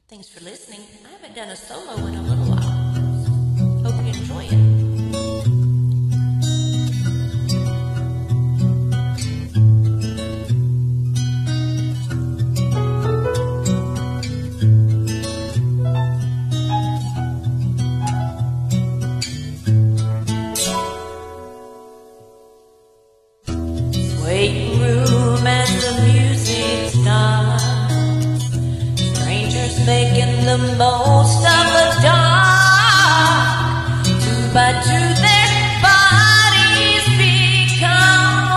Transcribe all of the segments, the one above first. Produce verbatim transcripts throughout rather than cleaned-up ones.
Thanks for listening. I haven't done a solo in a little while. Hope you enjoy it. Waiting room as the music starts, strangers making the most of the dark. Two by two their bodies become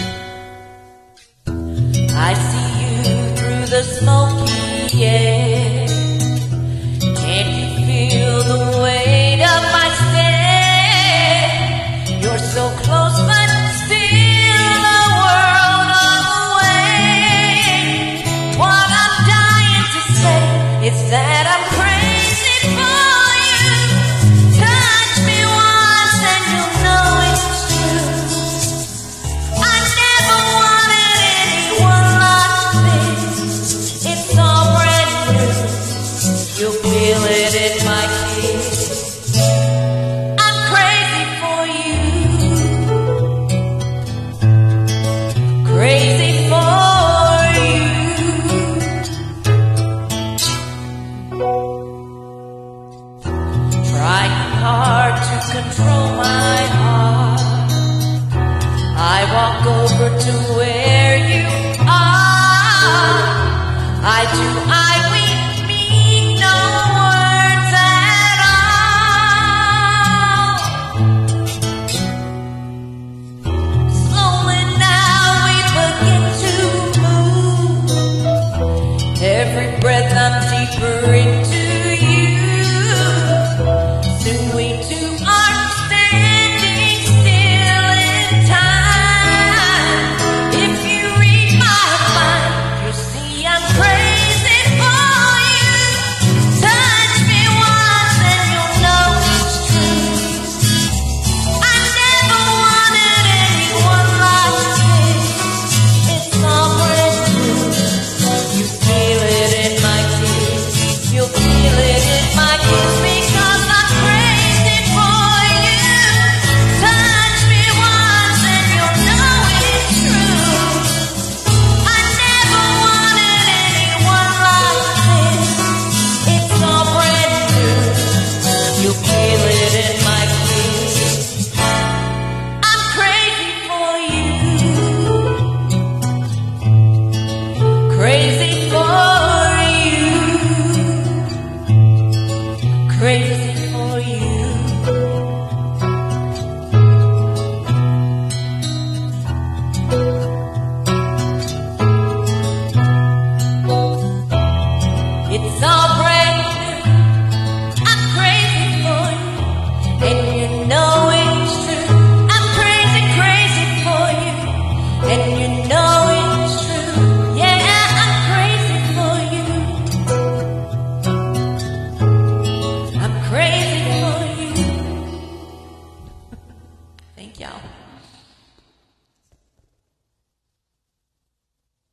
one. I see you through the smoky air,